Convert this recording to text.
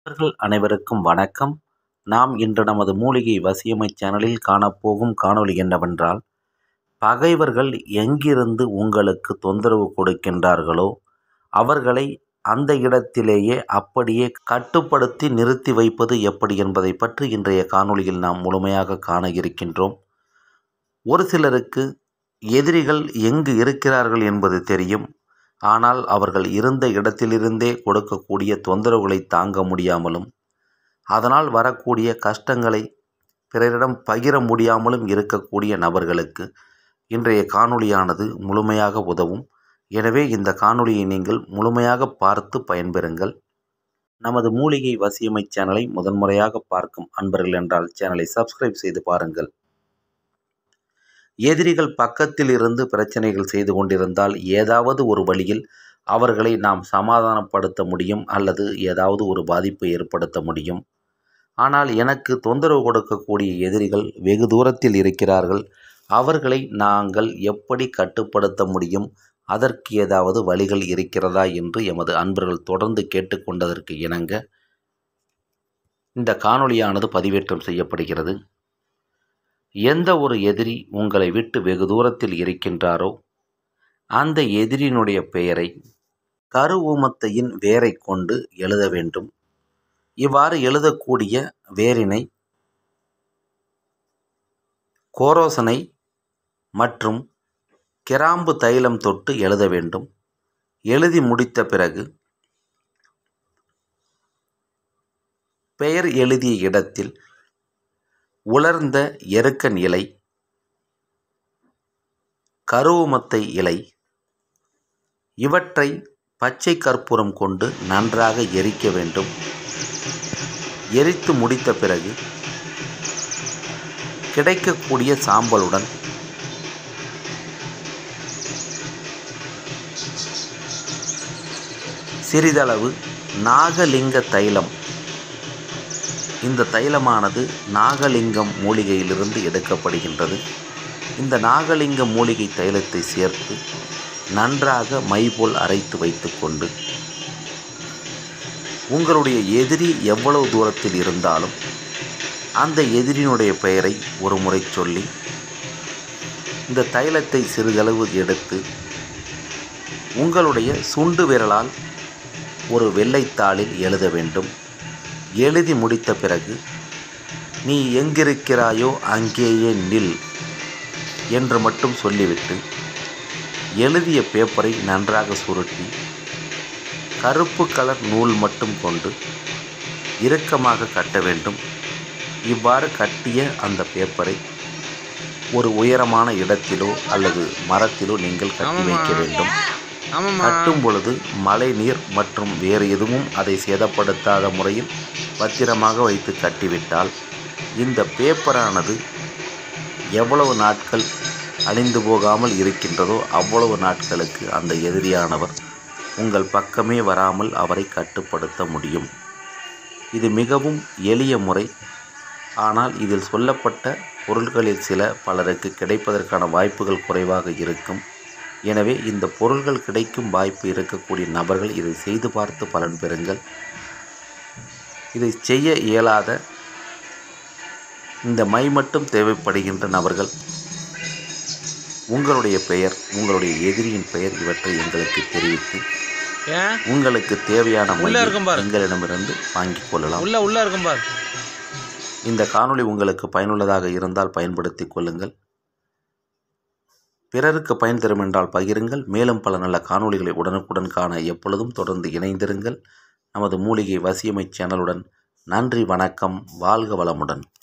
நண்பர்கள் அனைவருக்கும் வணக்கம். நாம் இன்று நமது மூலிகை வசியமை சேனலில் காணப்போகும் காணொளி என்னவென்றால், பகைவர்கள் எங்கிருந்து உங்களுக்கு தொந்தரவு கொடுக்கின்றார்களோ அவர்களை அந்த இடத்திலேயே அப்படியே கட்டுப்படுத்தி நிறுத்தி வைப்பது எப்படி என்பதை பற்றி இன்றைய காணொளியில் நாம் முழுமையாக காண இருக்கின்றோம். ஒரு சிலருக்கு எதிரிகள் எங்கு இருக்கிறார்கள் என்பது தெரியும். ஆனால் அவர்கள் இருந்த இடத்திலிருந்தே கொடுக்கக்கூடிய தொந்தரவுகளை தாங்க முடியாமலும், அதனால் வரக்கூடிய கஷ்டங்களை பிறரிடம் பகிர முடியாமலும் இருக்கக்கூடிய நபர்களுக்கு இன்றைய காணொளியானது முழுமையாக உதவும். எனவே இந்த காணொளியை நீங்கள் முழுமையாக பார்த்து பயன்பெறுங்கள். நமது மூலிகை வசியமை சேனலை முதன்முறையாக பார்க்கும் அன்பர்கள் என்றால் சேனலை சப்ஸ்கிரைப் செய்து பாருங்கள். எதிரிகள் பக்கத்தில் இருந்து பிரச்சனைகள் செய்து கொண்டிருந்தால் ஏதாவது ஒரு வழியில் அவர்களை நாம் சமாதானப்படுத்த முடியும் அல்லது ஏதாவது ஒரு பாதிப்பை ஏற்படுத்த முடியும். ஆனால் எனக்கு தொந்தரவு கொடுக்கக்கூடிய எதிரிகள் வெகு தூரத்தில் இருக்கிறார்கள். அவர்களை நாங்கள் எப்படி கட்டுப்படுத்த முடியும்? அதற்கு ஏதாவது வழிகள் இருக்கிறதா என்று எமது அன்பர்கள் தொடர்ந்து கேட்டுக்கொண்டதற்கு இணங்க இந்த காணொளியானது பதிவேற்றம் செய்யப்படுகிறது. எந்த ஒரு எதிரி உங்களை விட்டு வெகு தூரத்தில் இருக்கின்றாரோ அந்த எதிரியினுடைய பெயரை கருவூமத்தையின் வேரை கொண்டு எழுத வேண்டும். இவ்வாறு எழுதக்கூடிய வேரினை கோரோசனை மற்றும் கிராம்பு தைலம் தொட்டு எழுத வேண்டும். எழுதி முடித்த பிறகு பெயர் எழுதிய இடத்தில் உலர்ந்த எருக்கன் இலை, கருவூமத்தை இலை இவற்றை பச்சை கற்பூரம் கொண்டு நன்றாக எரிக்க வேண்டும். எரித்து முடித்த பிறகு கிடைக்கக்கூடிய சாம்பலுடன் சிறிதளவு நாகலிங்க தைலம், இந்த தைலமானது நாகலிங்கம் மூலிகையிலிருந்து எடுக்கப்படுகின்றது. இந்த நாகலிங்க மூலிகை தைலத்தை சேர்த்து நன்றாக மை போல் அரைத்து வைத்துக்கொண்டு உங்களுடைய எதிரி எவ்வளவு தூரத்தில் இருந்தாலும் அந்த எதிரியினுடைய பெயரை ஒரு முறை சொல்லி இந்த தைலத்தை சிறிதளவு எடுத்து உங்களுடைய சுண்டு விரலால் ஒரு வெள்ளைத்தாளில் எழுத வேண்டும். எழுதி முடித்த பிறகு நீ எங்கிருக்கிறாயோ அங்கேயே நில் என்று மட்டும் சொல்லிவிட்டு எழுதிய பேப்பரை நன்றாக சுருட்டி கருப்பு கலர் நூல் மட்டும் கொண்டு இறுக்கமாக கட்ட வேண்டும். இவ்வாறு கட்டிய அந்த பேப்பரை ஒரு உயரமான இடத்திலோ அல்லது மரத்திலோ நீங்கள் கட்டி வைக்க வேண்டும். கட்டும் பொழுது மழை நீர் மற்றும் வேறு எதுவும் அதை சேதப்படுத்தாத முறையில் பத்திரமாக வைத்து கட்டிவிட்டால் இந்த பேப்பரானது எவ்வளவு நாட்கள் அழிந்து போகாமல் இருக்கின்றதோ அவ்வளவு நாட்களுக்கு அந்த எதிரியானவர் உங்கள் பக்கமே வராமல் அவரை கட்டுப்படுத்த முடியும். இது மிகவும் எளிய முறை. ஆனால் இதில் சொல்லப்பட்ட பொருட்களில் சில பலருக்கு கிடைப்பதற்கான வாய்ப்புகள் குறைவாக இருக்கும். எனவே இந்த பொருள்கள் கிடைக்கும் வாய்ப்பு இருக்கக்கூடிய நபர்கள் இதை செய்து பார்த்து பலன் பெறுங்கள். இதை செய்ய இயலாத இந்த மை மட்டும் தேவைப்படுகின்ற நபர்கள் உங்களுடைய பெயர், உங்களுடைய எதிரியின் பெயர் இவற்றை எங்களுக்கு தெரிவித்து உங்களுக்கு தேவையான எங்களிடமிருந்து வாங்கிக் கொள்ளலாம். இந்த காணொளி உங்களுக்கு பயனுள்ளதாக இருந்தால் பயன்படுத்திக் கொள்ளுங்கள். பிறருக்கு பயன் தரும் என்றால் பகிருங்கள். மேலும் பல நல்ல காணொளிகளை உடனுக்குடன் காண எப்பொழுதும் தொடர்ந்து இணைந்திருங்கள் நமது மூலிகை வசியமை சேனலுடன். நன்றி, வணக்கம், வாழ்க வளமுடன்.